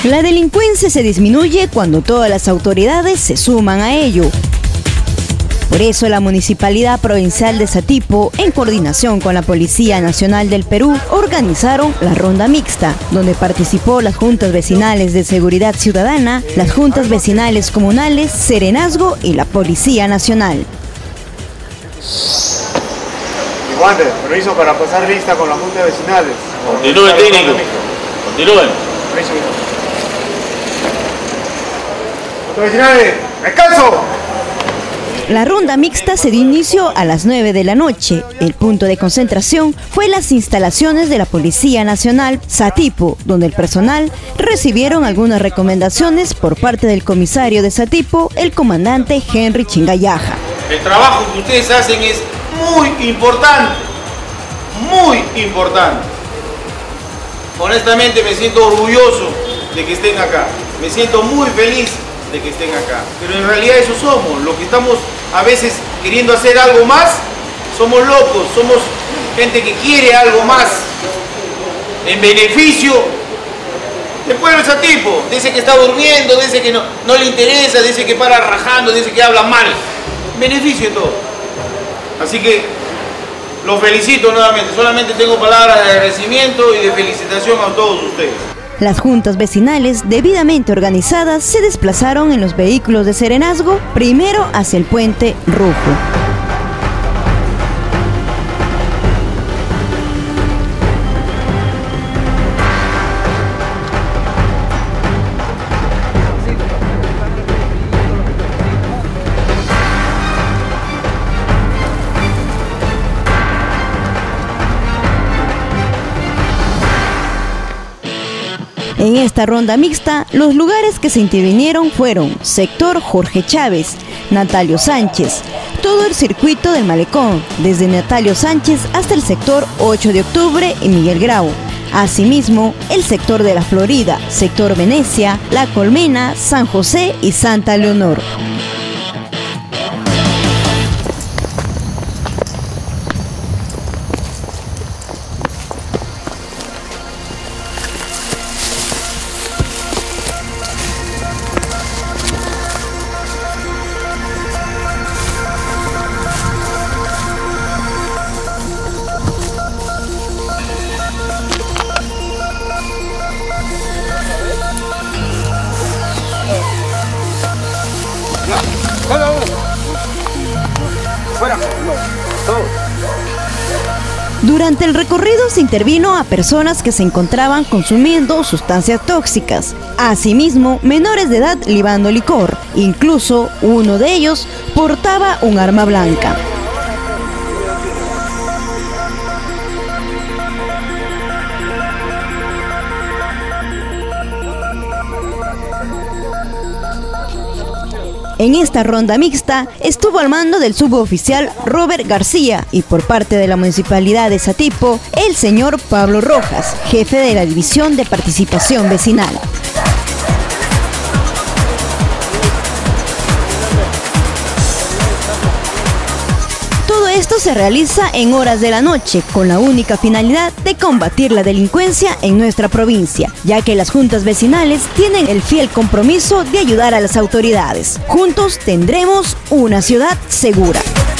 La delincuencia se disminuye cuando todas las autoridades se suman a ello. Por eso la Municipalidad Provincial de Satipo, en coordinación con la Policía Nacional del Perú, organizaron la Ronda Mixta, donde participó las Juntas Vecinales de Seguridad Ciudadana, las Juntas Vecinales Comunales, Serenazgo y la Policía Nacional. Wander, permiso para pasar lista con las Juntas Vecinales. Continúen, técnico. Continúen. Juntas Vecinales, ¡descanso! La ronda mixta se dio inicio a las 9 de la noche. El punto de concentración fue las instalaciones de la Policía Nacional Satipo, donde el personal recibieron algunas recomendaciones por parte del comisario de Satipo, el comandante Henry Chingayaja. El trabajo que ustedes hacen es muy importante, muy importante. Honestamente me siento orgulloso de que estén acá, me siento muy feliz de que estén acá, pero en realidad eso somos, lo que estamos a veces queriendo hacer algo más, somos locos, somos gente que quiere algo más en beneficio del pueblo de Satipo, de ese que está durmiendo, de ese que no le interesa, de ese que para rajando, de ese que habla mal, beneficio de todo. Así que los felicito nuevamente, solamente tengo palabras de agradecimiento y de felicitación a todos ustedes. Las juntas vecinales debidamente organizadas se desplazaron en los vehículos de Serenazgo, primero hacia el Puente Rojo. En esta ronda mixta, los lugares que se intervinieron fueron sector Jorge Chávez, Natalio Sánchez, todo el circuito del Malecón, desde Natalio Sánchez hasta el sector 8 de octubre y Miguel Grau. Asimismo, el sector de la Florida, sector Venecia, La Colmena, San José y Santa Leonor. Durante el recorrido se intervino a personas que se encontraban consumiendo sustancias tóxicas. Asimismo, menores de edad libando licor. Incluso uno de ellos portaba un arma blanca. En esta ronda mixta estuvo al mando del suboficial Robert García y por parte de la Municipalidad de Satipo, el señor Pablo Rojas, jefe de la División de Participación Vecinal. Todo esto se realiza en horas de la noche con la única finalidad de combatir la delincuencia en nuestra provincia, ya que las juntas vecinales tienen el fiel compromiso de ayudar a las autoridades. Juntos tendremos una ciudad segura.